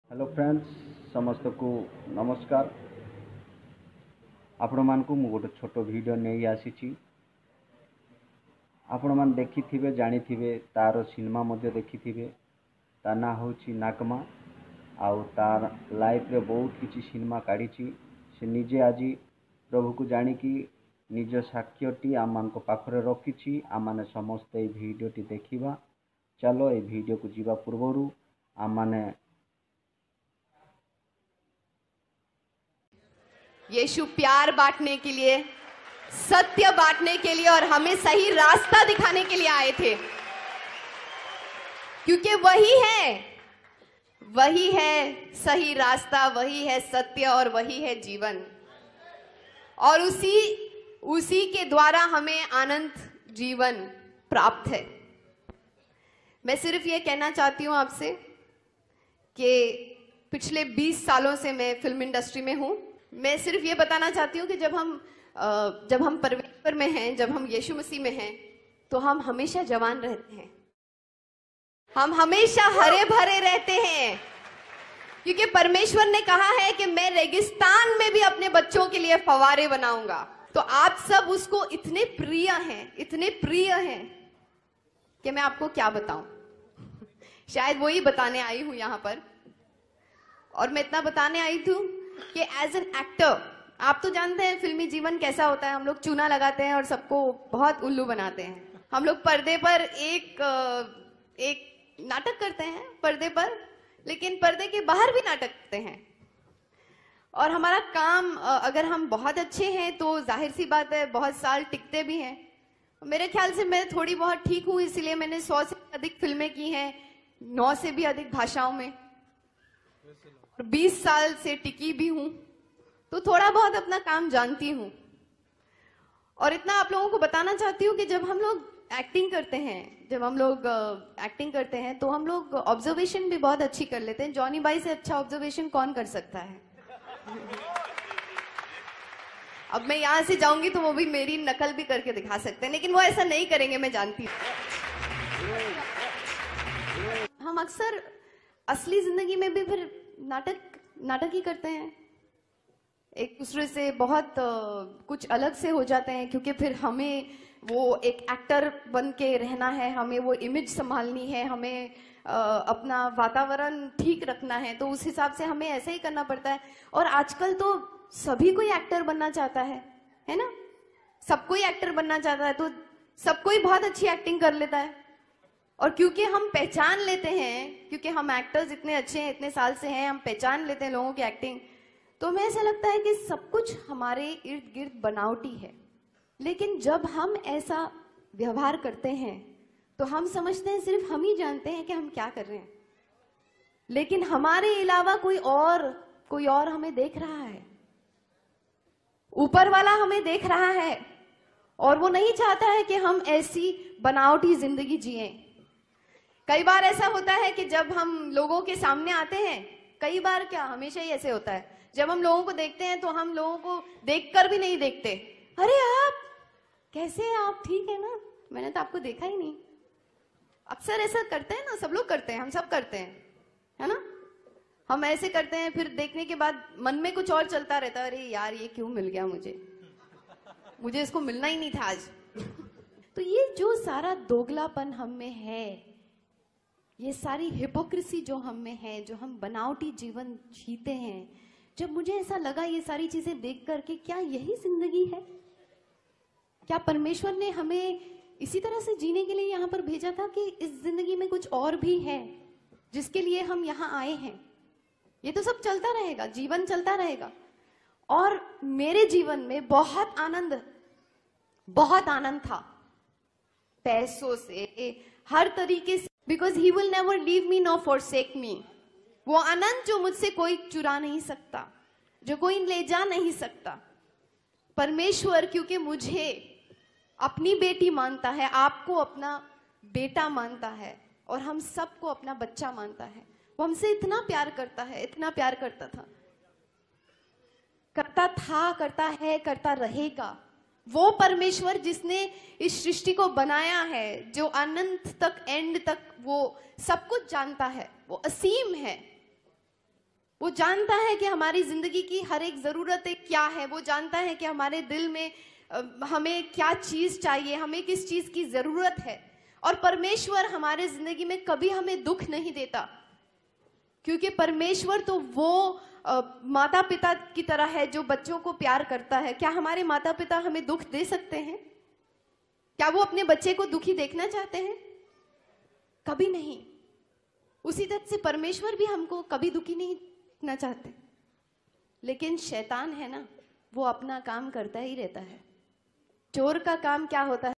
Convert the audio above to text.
Hello friends समस्त को नमस्कार। आपण मानकु मु गोटे छोट वीडियो नहीं आसी। आपण मान देखिथिबे जानिथिबे तार सिनेमा मध्य देखिथिबे ता ना होची नाकमा आउ तार लाइफ रे बहुत किछि सिनेमा काढिछि। से निजे आज प्रभु को जानिकी निज साक्ष्यटी आम मान पाखरे रखिछि। आम माने समस्त ए वीडियोटी देखिबा। चलो ए वीडियो को जीवा पूर्वरु आम माने यीशु प्यार बांटने के लिए, सत्य बांटने के लिए और हमें सही रास्ता दिखाने के लिए आए थे, क्योंकि वही है सही रास्ता, वही है सत्य और वही है जीवन। और उसी के द्वारा हमें अनंत जीवन प्राप्त है। मैं सिर्फ ये कहना चाहती हूं आपसे कि पिछले 20 सालों से मैं फिल्म इंडस्ट्री में हूं। मैं सिर्फ ये बताना चाहती हूँ कि जब हम परमेश्वर में हैं, जब हम यीशु मसीह में हैं, तो हम हमेशा जवान रहते हैं, हम हमेशा हरे भरे रहते हैं, क्योंकि परमेश्वर ने कहा है कि मैं रेगिस्तान में भी अपने बच्चों के लिए फव्वारे बनाऊंगा। तो आप सब उसको इतने प्रिय हैं कि मैं आपको क्या बताऊं। शायद वही बताने आई हूं यहां पर। और मैं इतना बताने आई थी कि एज एन एक्टर, आप तो जानते हैं फिल्मी जीवन कैसा होता है। हम लोग चूना लगाते हैं और सबको बहुत उल्लू बनाते हैं। हम लोग पर्दे पर एक नाटक करते हैं पर्दे पर, लेकिन पर्दे के बाहर भी नाटक करते हैं। और हमारा काम, अगर हम बहुत अच्छे हैं तो जाहिर सी बात है बहुत साल टिकते भी हैं। मेरे ख्याल से मैं थोड़ी बहुत ठीक हूं, इसलिए मैंने 100 से अधिक फिल्में की हैं, 9 से भी अधिक भाषाओं में, 20 साल से टिकी भी हूं, तो थोड़ा बहुत अपना काम जानती हूं। और इतना आप लोगों को बताना चाहती हूं कि जब हम लोग एक्टिंग करते हैं तो हम लोग ऑब्जर्वेशन भी बहुत अच्छी कर लेते हैं। जॉनी बाई से अच्छा ऑब्जर्वेशन कौन कर सकता है। अब मैं यहां से जाऊंगी तो वो भी मेरी नकल भी करके दिखा सकते हैं, लेकिन वो ऐसा नहीं करेंगे, मैं जानती हूं। हम अक्सर असली जिंदगी में भी फिर नाटक ही करते हैं, एक दूसरे से बहुत कुछ अलग से हो जाते हैं, क्योंकि फिर हमें वो एक एक्टर बन के रहना है, हमें वो इमेज संभालनी है, हमें अपना वातावरण ठीक रखना है, तो उस हिसाब से हमें ऐसे ही करना पड़ता है। और आजकल तो सभी कोई एक्टर बनना चाहता है ना। सब कोई एक्टर बनना चाहता है, तो सब कोई बहुत अच्छी एक्टिंग कर लेता है। और क्योंकि हम पहचान लेते हैं, क्योंकि हम एक्टर्स इतने अच्छे हैं, इतने साल से हैं, हम पहचान लेते हैं लोगों की एक्टिंग, तो हमें ऐसा लगता है कि सब कुछ हमारे इर्द गिर्द बनावटी है। लेकिन जब हम ऐसा व्यवहार करते हैं तो हम समझते हैं सिर्फ हम ही जानते हैं कि हम क्या कर रहे हैं, लेकिन हमारे अलावा कोई और हमें देख रहा है। ऊपर वाला हमें देख रहा है और वो नहीं चाहता है कि हम ऐसी बनावटी जिंदगी जिएं। कई बार ऐसा होता है कि जब हम लोगों के सामने आते हैं, कई बार क्या हमेशा ही ऐसे होता है, जब हम लोगों को देखते हैं तो हम लोगों को देखकर भी नहीं देखते। अरे आप कैसे हैं, आप ठीक है ना, मैंने तो आपको देखा ही नहीं। अक्सर ऐसा करते हैं ना, सब लोग करते हैं, हम सब करते हैं, है ना। हम ऐसे करते हैं, फिर देखने के बाद मन में कुछ और चलता रहता है, अरे यार ये क्यों मिल गया मुझे इसको मिलना ही नहीं था आज। तो ये जो सारा दोगलापन हम में है, ये सारी हिपोक्रेसी जो हम में है, जो हम बनावटी जीवन जीते हैं, जब मुझे ऐसा लगा ये सारी चीजें देख करके, क्या यही जिंदगी है? क्या परमेश्वर ने हमें इसी तरह से जीने के लिए यहाँ पर भेजा था कि इस जिंदगी में कुछ और भी है जिसके लिए हम यहाँ आए हैं? ये तो सब चलता रहेगा, जीवन चलता रहेगा। और मेरे जीवन में बहुत आनंद था, पैसों से, हर तरीके से, because he will never leave me nor forsake me. वो आनंद जो मुझसे कोई चुरा नहीं सकता, जो कोई ले जा नहीं सकता। परमेश्वर क्योंकि मुझे अपनी बेटी मानता है, आपको अपना बेटा मानता है, और हम सबको अपना बच्चा मानता है। वो हमसे इतना प्यार करता है, इतना प्यार करता था, करता है, करता रहेगा। वो परमेश्वर जिसने इस सृष्टि को बनाया है, जो अनंत तक, एंड तक वो सब कुछ जानता है, वो असीम है, वो जानता है कि हमारी जिंदगी की हर एक जरूरतें क्या है। वो जानता है कि हमारे दिल में हमें क्या चीज चाहिए, हमें किस चीज की जरूरत है। और परमेश्वर हमारे जिंदगी में कभी हमें दुख नहीं देता, क्योंकि परमेश्वर तो वो माता पिता की तरह है जो बच्चों को प्यार करता है। क्या हमारे माता पिता हमें दुख दे सकते हैं? क्या वो अपने बच्चे को दुखी देखना चाहते हैं? कभी नहीं। उसी तरह से परमेश्वर भी हमको कभी दुखी नहीं देखना चाहते। लेकिन शैतान है ना, वो अपना काम करता ही रहता है। चोर का काम क्या होता है?